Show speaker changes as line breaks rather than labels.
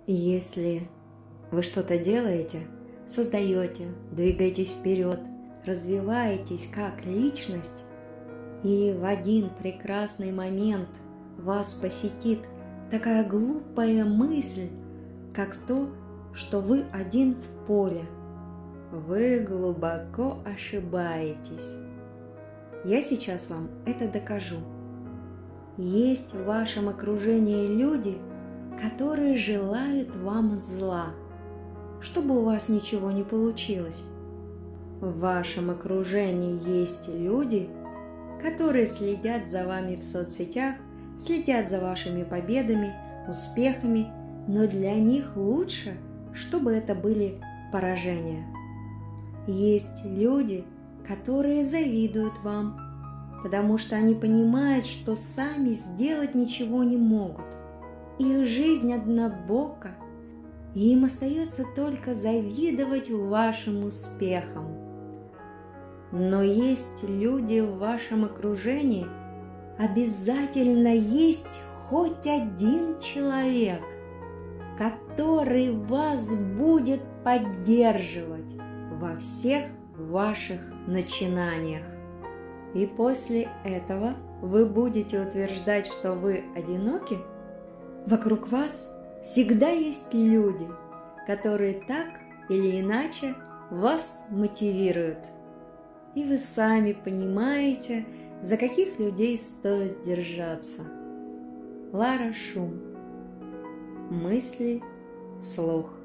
Если вы что-то делаете, создаете, двигаетесь вперед, развиваетесь как личность, и в один прекрасный момент вас посетит такая глупая мысль, как то, что вы один в поле, вы глубоко ошибаетесь. Я сейчас вам это докажу. Есть в вашем окружении люди, которые желают вам зла, чтобы у вас ничего не получилось. В вашем окружении есть люди, которые следят за вами в соцсетях, следят за вашими победами, успехами, но для них лучше, чтобы это были поражения. Есть люди, которые завидуют вам, потому что они понимают, что сами сделать ничего не могут. Их жизнь однобока, и им остается только завидовать вашим успехам. Но есть люди в вашем окружении, обязательно есть хоть один человек, который вас будет поддерживать во всех ваших начинаниях. И после этого вы будете утверждать, что вы одиноки. Вокруг вас всегда есть люди, которые так или иначе вас мотивируют. И вы сами понимаете, за каких людей стоит держаться. Лара Шум. Мысли, слух.